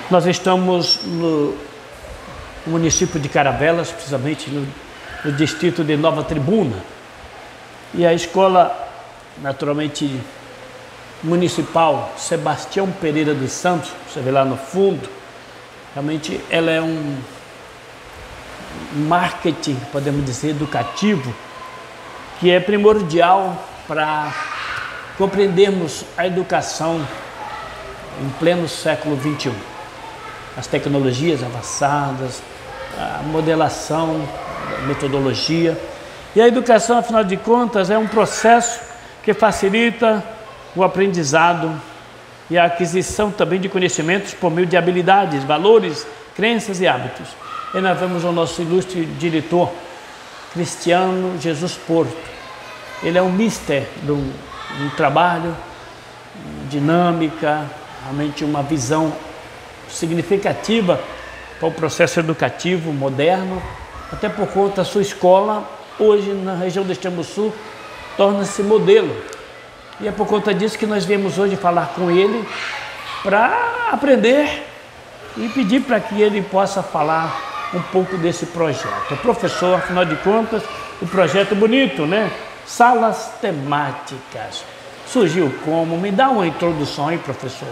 Nós estamos no município de Caravelas, precisamente no distrito de Nova Tribuna. E a escola, naturalmente, municipal Sebastião Pereira dos Santos, você vê lá no fundo, realmente ela é um marketing, podemos dizer, educativo, que é primordial para compreendermos a educação em pleno século XXI. As tecnologias avançadas, a modelação, a metodologia. E a educação, afinal de contas, é um processo que facilita o aprendizado e a aquisição também de conhecimentos por meio de habilidades, valores, crenças e hábitos. E nós vemos o nosso ilustre diretor, Cristiano Jesus Porto. Ele é um mister do trabalho, dinâmica, realmente uma visão significativa para o processo educativo moderno, até por conta da sua escola, hoje na região do Extremo Sul, torna-se modelo. E é por conta disso que nós viemos hoje falar com ele para aprender e pedir para que ele possa falar um pouco desse projeto. O professor, afinal de contas, o projeto bonito, né? Salas temáticas. Surgiu como? Me dá uma introdução aí, professor.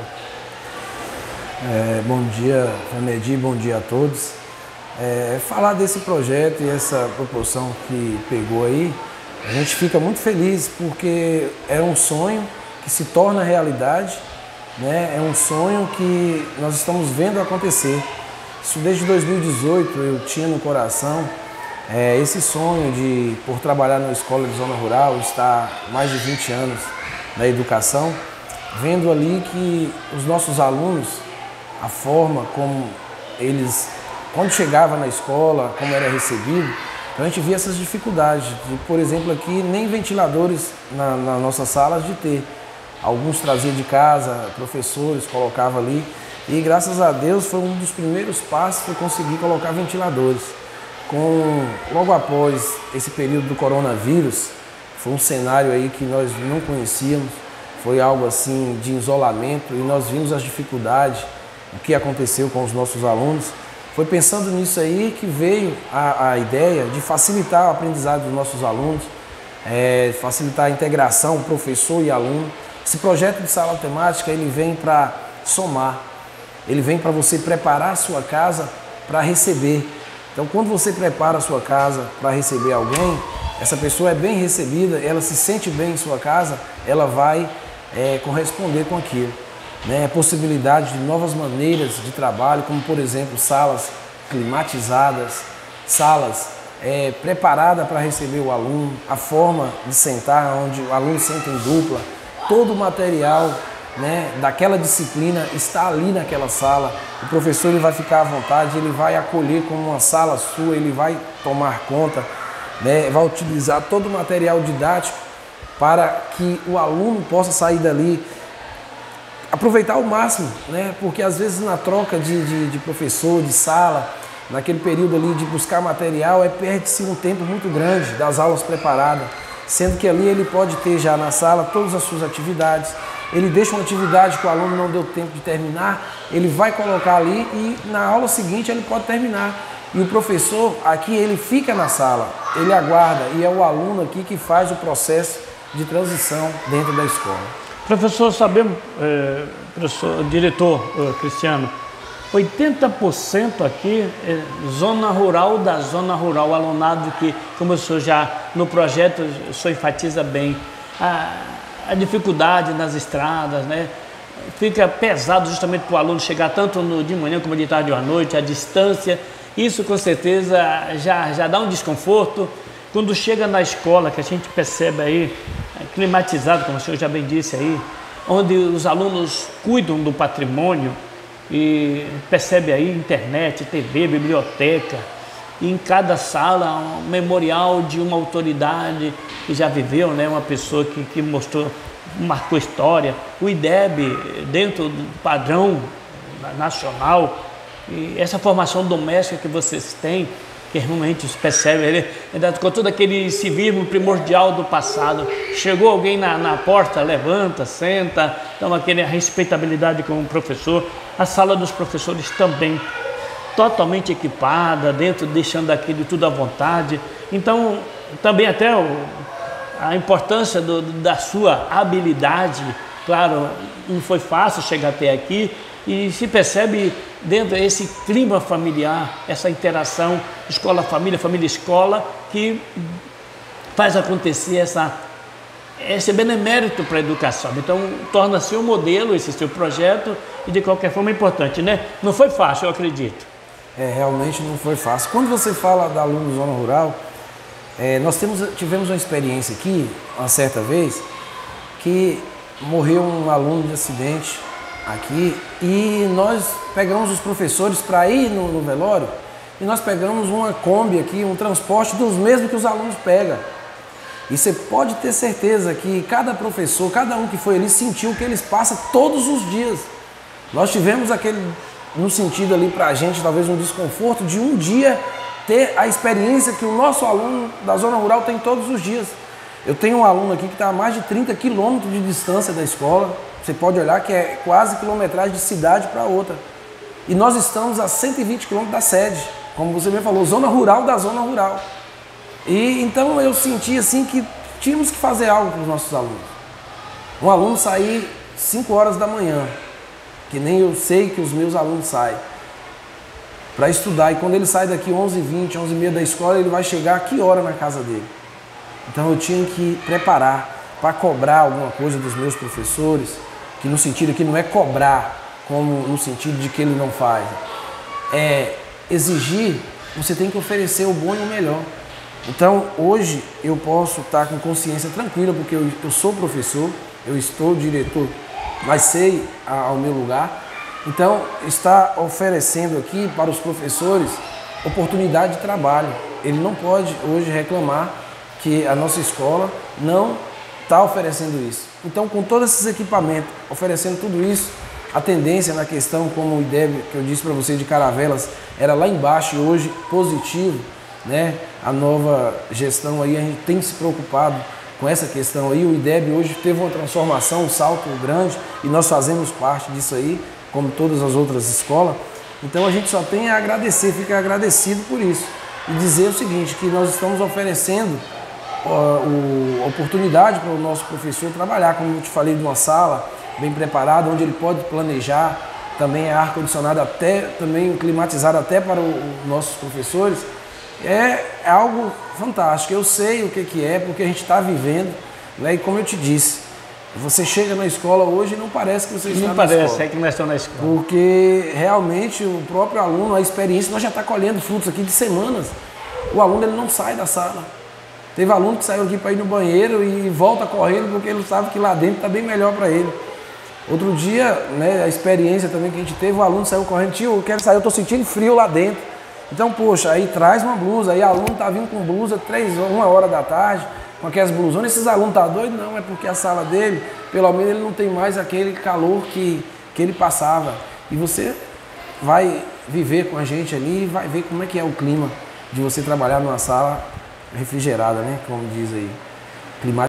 Bom dia, Fernedi, bom dia a todos. Falar desse projeto e essa proporção que pegou aí, a gente fica muito feliz porque é um sonho que se torna realidade, né? É um sonho que nós estamos vendo acontecer. Isso desde 2018 eu tinha no coração esse sonho de, por trabalhar numa escola de zona rural, estar mais de 20 anos na educação, vendo ali que os nossos alunos, a forma como eles, quando chegava na escola, como era recebido, a gente via essas dificuldades de, por exemplo, aqui nem ventiladores nas nossas salas de ter. Alguns traziam de casa, professores colocavam ali e graças a Deus foi um dos primeiros passos para conseguir colocar ventiladores. Logo após esse período do coronavírus, foi um cenário aí que nós não conhecíamos, foi algo assim de isolamento e nós vimos as dificuldades, o que aconteceu com os nossos alunos. Foi pensando nisso aí que veio a ideia de facilitar o aprendizado dos nossos alunos, facilitar a integração professor e aluno. Esse projeto de sala temática, ele vem para somar, ele vem para você preparar a sua casa para receber. Então, quando você prepara a sua casa para receber alguém, essa pessoa é bem recebida, ela se sente bem em sua casa, ela vai corresponder com aquilo. Possibilidade de novas maneiras de trabalho, como por exemplo salas climatizadas, salas preparadas para receber o aluno, a forma de sentar, onde o aluno senta em dupla, todo o material daquela disciplina está ali naquela sala. O professor ele vai ficar à vontade, ele vai acolher como uma sala sua, ele vai tomar conta, vai utilizar todo o material didático para que o aluno possa sair dali, aproveitar ao máximo, porque às vezes na troca de professor, de sala, naquele período ali de buscar material, perde-se um tempo muito grande das aulas preparadas, sendo que ali ele pode ter já na sala todas as suas atividades, ele deixa uma atividade que o aluno não deu tempo de terminar, ele vai colocar ali e na aula seguinte ele pode terminar. E o professor aqui, ele fica na sala, ele aguarda e é o aluno aqui que faz o processo de transição dentro da escola. Professor, sabemos, diretor Cristiano, 80% aqui é zona rural da zona rural, alunado que, como o senhor já no projeto, o senhor enfatiza bem, a dificuldade nas estradas, fica pesado justamente para o aluno chegar tanto de manhã como de tarde ou à noite, a distância, isso com certeza já dá um desconforto. Quando chega na escola, que a gente percebe aí, climatizado, como o senhor já bem disse aí, onde os alunos cuidam do patrimônio e percebe aí internet, TV, biblioteca, e em cada sala um memorial de uma autoridade que já viveu, uma pessoa que mostrou, marcou história, o IDEB dentro do padrão nacional, e essa formação doméstica que vocês têm, que realmente se percebe, ele ainda com todo aquele civismo primordial do passado. Chegou alguém na porta, levanta, senta, então aquela respeitabilidade com o professor. A sala dos professores também totalmente equipada, dentro, deixando aquilo tudo à vontade. Então, também até a importância da sua habilidade, claro, não foi fácil chegar até aqui, e se percebe dentro desse clima familiar, essa interação escola-família, família-escola, que faz acontecer esse benemérito para a educação. Então, torna-se um modelo esse seu projeto e, de qualquer forma, é importante, né? Não foi fácil, eu acredito. Realmente não foi fácil. Quando você fala da aluno Zona Rural, nós tivemos uma experiência aqui, uma certa vez, que morreu um aluno de acidente aqui e nós pegamos os professores para ir no velório e nós pegamos uma Kombi aqui, um transporte dos mesmos que os alunos pegam. E você pode ter certeza que cada professor, cada um que foi ali sentiu o que eles passam todos os dias. Nós tivemos no sentido ali para a gente, talvez um desconforto de um dia ter a experiência que o nosso aluno da Zona Rural tem todos os dias. Eu tenho um aluno aqui que está a mais de 30 quilômetros de distância da escola. Você pode olhar que é quase quilometragem de cidade para outra. E nós estamos a 120 quilômetros da sede, como você me falou, Zona Rural da Zona Rural. E então eu senti assim que tínhamos que fazer algo para os nossos alunos. Um aluno sair 5 horas da manhã, que nem eu sei que os meus alunos saem, para estudar. E quando ele sai daqui 11h20, 11h30 da escola, ele vai chegar a que hora na casa dele? Então eu tinha que preparar para cobrar alguma coisa dos meus professores, que no sentido que não é cobrar, como no sentido de que ele não faz. É exigir, você tem que oferecer o bom e o melhor. Então hoje eu posso estar com consciência tranquila, porque eu sou professor, eu estou diretor, mas sei ao meu lugar. Então está oferecendo aqui para os professores oportunidade de trabalho. Ele não pode hoje reclamar que a nossa escola não está oferecendo isso. Então, com todos esses equipamentos, oferecendo tudo isso, a tendência na questão, como o IDEB, que eu disse para você, de Caravelas, era lá embaixo e hoje positivo, né? A nova gestão aí, a gente tem se preocupado com essa questão aí. O IDEB hoje teve uma transformação, um salto grande, e nós fazemos parte disso aí, como todas as outras escolas. Então, a gente só tem a agradecer, fica agradecido por isso. E dizer o seguinte, que nós estamos oferecendo a oportunidade para o nosso professor trabalhar, como eu te falei, de uma sala bem preparada, onde ele pode planejar, também é ar-condicionado também climatizado até para os nossos professores. É algo fantástico, eu sei o que é, porque a gente está vivendo, né? E como eu te disse, você chega na escola hoje e não parece que você está na escola. Não parece, é que nós estamos na escola. Porque realmente o próprio aluno, a experiência, nós já está colhendo frutos aqui de semanas. O aluno ele não sai da sala. Teve aluno que saiu aqui para ir no banheiro e volta correndo porque ele sabe que lá dentro está bem melhor para ele. Outro dia, né, a experiência também que a gente teve, o aluno saiu correndo, tio, eu quero sair, eu estou sentindo frio lá dentro. Então, poxa, aí traz uma blusa, aí o aluno está vindo com blusa 1 hora da tarde, com aquelas blusonas, esses alunos estão doidos? Não, é porque a sala dele, pelo menos ele não tem mais aquele calor que ele passava. E você vai viver com a gente ali e vai ver como é que é o clima de você trabalhar numa sala refrigerada, né? Como diz aí.